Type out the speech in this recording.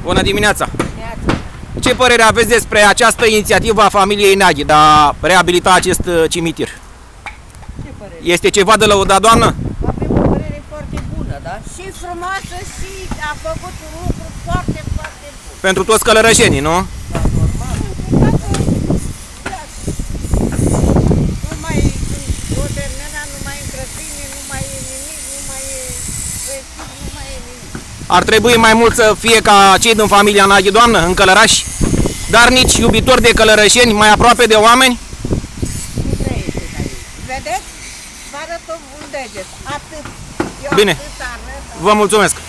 Bună dimineața! Ce părere aveți despre această inițiativă a familiei Naghi de a reabilita acest cimitir? Ce părere? Este ceva de lăudat, doamnă? Avem o părere foarte bună, da? Și frumoasă și a făcut un lucru foarte, foarte bun. Pentru toți călărășenii, nu? Da, normal. Nu mai o termina, nu mai încrăpine, nu mai e nimic, nu mai e vestit, nu mai e nimic. Ar trebui mai mult să fie ca cei din familia Naghi, doamnă, în Călărași, darnici, iubitori de călărășeni, mai aproape de oameni? Nu trăiește aici. Vedeți? Vă arăt un deget. Atât. Eu Bine. atât arăt. Vă mulțumesc!